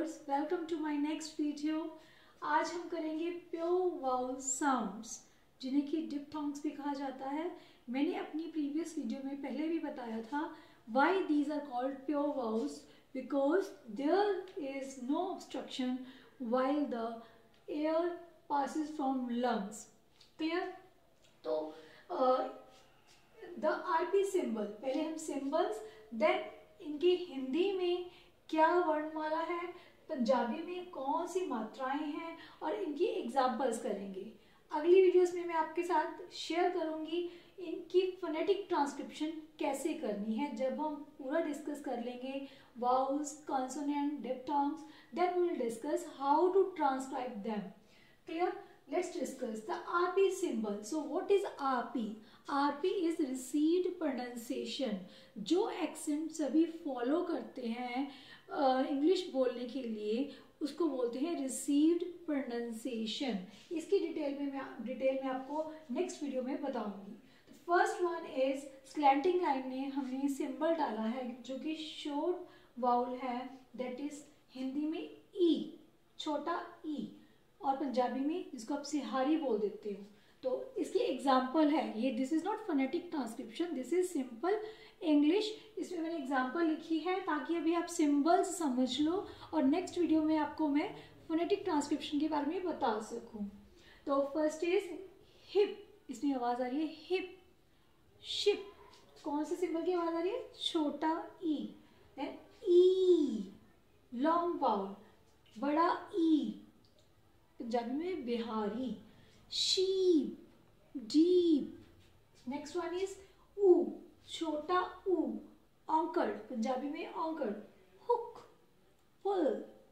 Viewers, welcome to my next video. आज हम करेंगे प्योर वाउल साउंड्स, जिन्हें कि डिप्थोंग्स भी कहा जाता है। मैंने अपनी प्रीवियस वीडियो में पहले भी बताया था why these are called pure vowels, because there is no obstruction while the air passes from lungs. Clear? तो द आरपी सिंबल, पहले हम सिंबल्स, देन इनकी हिंदी में क्या वर्णमाला है, पंजाबी में कौन सी मात्राएं हैं, और इनकी एग्जाम्पल्स करेंगे। अगली वीडियोस में मैं आपके साथ शेयर करूंगी इनकी फोनेटिक ट्रांसक्रिप्शन कैसे करनी है। जब हम पूरा डिस्कस कर लेंगे vowels, consonant, diphthongs, then we will discuss how to transcribe them. Clear? Let's discuss the RP symbol. So what is RP? RP is received pronunciation. जो एक्सेंट सभी फॉलो करते हैं इंग्लिश बोलने के लिए, उसको बोलते हैं रिसीव्ड प्रोनाउंसिएशन। इसकी डिटेल में आपको नेक्स्ट वीडियो में बताऊंगी। First one is slanting line में हमने सिंबल डाला है जो कि शॉर्ट वाउल है, दैट इज हिंदी में ई, छोटा ई, और पंजाबी में जिसको आप सिहारी बोल देते हो। तो इसकी एग्जाम्पल है ये, this is not phonetic transcription, this is simple English. इसमें मैंने एग्जाम्पल लिखी है ताकि अभी आप सिंबल्स समझ लो और नेक्स्ट वीडियो में आपको मैं फोनेटिक ट्रांसक्रिप्शन के बारे में बता सकूं। तो फर्स्ट इज हिप, इसमें आवाज आ रही है हिप। शिप, कौन से सिंबल की आवाज आ रही है? छोटा ई। देन ई, लॉन्ग वाउल, बड़ा ई, पंजाबी में बिहारी। Sheep, deep. Next one is ऊ, छोटा ऊ, औंकड़, पंजाबी में औंकड़। Hook, full.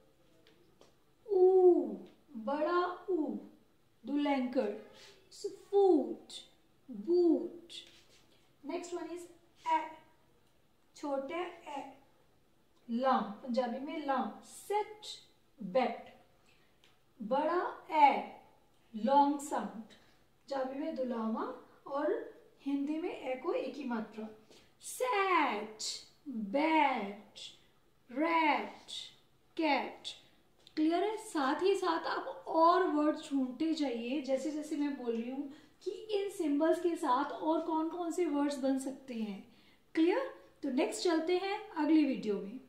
ऊ, बड़ा ऊ, दुलैंकड़। Foot, boot. Next one is ए, छोटे ए, लाम, पंजाबी में लाम। Set, bet. बड़ा ए, लॉन्ग साउंड, पंजाबी में दुलामा और हिंदी में ए को एक ही मात्रा। Sat, bat, rat, cat. Clear है? साथ ही साथ आप और वर्ड ढूंढते जाइए जैसे जैसे मैं बोल रही हूँ कि इन सिंबल्स के साथ और कौन कौन से वर्ड्स बन सकते हैं। क्लियर? तो नेक्स्ट चलते हैं अगली वीडियो में।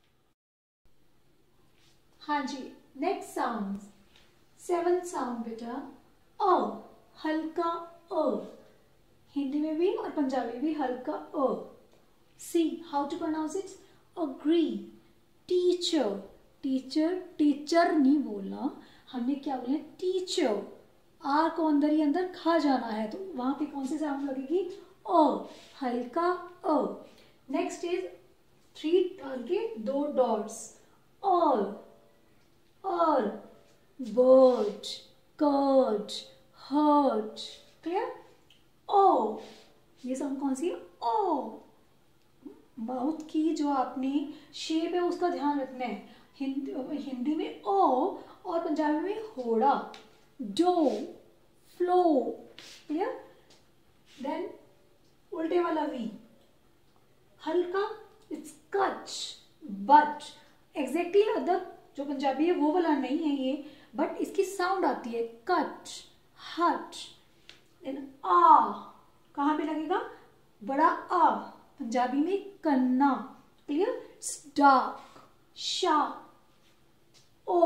हाँ जी, नेक्स्ट साउंड्स, 7th साउंड बेटा, अ, हल्का अ, हिंदी में भी और पंजाबी भी हल्का अ। See, how to pronounce it? Agree. Teacher, teacher, teacher नहीं बोलना, हमने क्या बोला? टीचर। आर को अंदर ही अंदर खा जाना है, तो वहां पे कौन सी साउंड लगेगी? अ, हल्का अ। नेक्स्ट इज 3 के 2 डॉट्स, ऑल, और, bird, curd, hurt। क्लियर? ओ, ये साउंड कौन सी है? ओ। माउथ की जो आपने शेप है उसका ध्यान रखना है। हिंदी में ओ और पंजाबी में होड़ा। Dough, flow. क्लियर? देन उल्टे वाला वी, हल्का, इट्स कच, बट। एग्जैक्टली अदर जो पंजाबी है वो वाला नहीं है ये, बट इसकी साउंड आती है कट, हट। देन आ, कहाँ पे लगेगा? बड़ा आ, पंजाबी में कन्ना। क्लियर? Dark, sharp. ओ,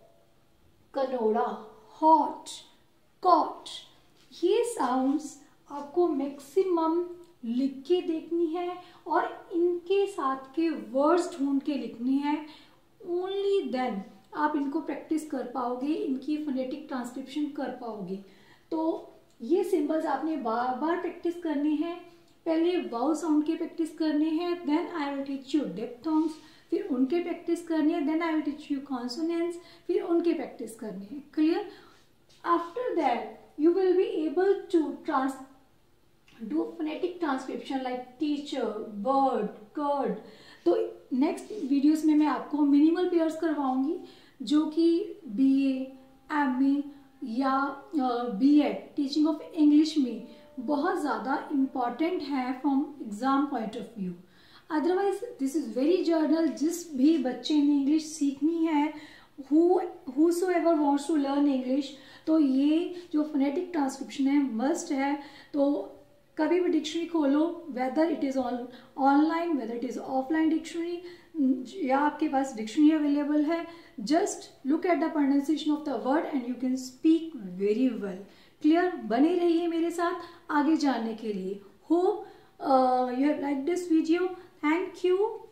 कनोड़ा, हॉट, कॉट। ये साउंड्स आपको मैक्सिमम लिख के देखनी है और इनके साथ के वर्ड्स ढूंढ के लिखनी है। ओनली देन आप इनको प्रैक्टिस कर पाओगे, इनकी फोनेटिक ट्रांसक्रिप्शन कर पाओगे। तो ये सिंबल्स आपने बार बार प्रैक्टिस करने हैं। पहले वाउल साउंड के प्रैक्टिस करने हैं, then I will teach you diphthongs, फिर उनके प्रैक्टिस करनी है, then I will teach you consonants, फिर उनके प्रैक्टिस करने हैं। Clear? After that you will be able to do phonetic transcription like teacher, bird, curd. तो नेक्स्ट वीडियोस में मैं आपको मिनिमल पेयर्स करवाऊंगी जो कि BA, MA या B.Ed टीचिंग ऑफ इंग्लिश में बहुत ज़्यादा इम्पॉर्टेंट है from exam point of view. Otherwise this is very general. जिस भी बच्चे ने इंग्लिश सीखनी है, whosoever wants to learn English, तो ये जो फोनेटिक ट्रांसक्रिप्शन है मस्ट है। तो कभी भी डिक्शनरी खोलो, whether it is online, whether it is offline dictionary, या आपके पास डिक्शनरी अवेलेबल है, just look at the pronunciation of the word and you can speak very well. Clear? बने रहिए मेरे साथ आगे जानने के लिए। Hope you have liked this video. Thank you.